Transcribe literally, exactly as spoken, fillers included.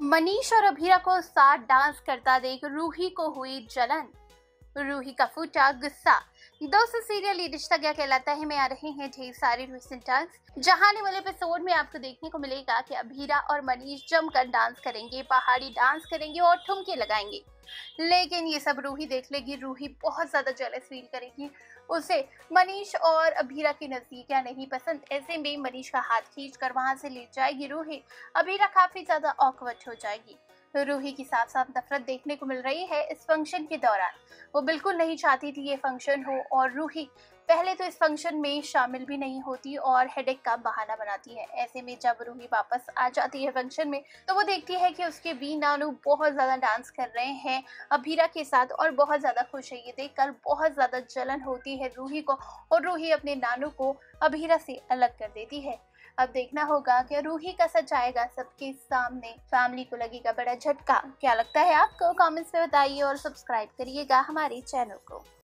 मनीष और अभीरा को साथ डांस करता देख रूही को हुई जलन। रूही का फूटा गुस्सा। दोस्तों, सीरियल ये रिश्ता क्या कहलाता है में आ रहे हैं ढेर सारे रिसेंट डांस, जहां आने वाले एपिसोड में आपको देखने को मिलेगा कि अभीरा और मनीष जमकर डांस करेंगे, पहाड़ी डांस करेंगे और ठुमके लगाएंगे। लेकिन ये सब रूही देख लेगी। रूही बहुत ज्यादा जेलस फील करेगी। उसे मनीष और अभीरा की नजदीकियां नहीं पसंद। ऐसे में मनीष का हाथ खींचकर वहां से ले जाएगी रूही। अभीरा काफी ज्यादा ऑकवर्ड हो जाएगी। रूही की साफ साफ नफरत देखने को मिल रही है इस फंक्शन के दौरान। वो बिल्कुल नहीं चाहती थी ये फंक्शन हो, और रूही पहले तो इस फंक्शन में शामिल भी नहीं होती और हेडेक का बहाना बनाती है। ऐसे में जब रूही वापस आ जाती है फंक्शन में, तो वो देखती है कि उसके बी नानू बहुत ज्यादा डांस कर रहे हैं अभीरा के साथ और बहुत ज्यादा खुश है। ये देखकर बहुत ज्यादा जलन होती है रूही को, और रूही अपने नानू को अभीरा से अलग कर देती है। अब देखना होगा कि रूही का सच आएगा सबके सामने। फैमिली को लगेगा बड़ा झटका। क्या लगता है आपको? कमेंट्स में बताइए और सब्सक्राइब करिएगा हमारे चैनल को।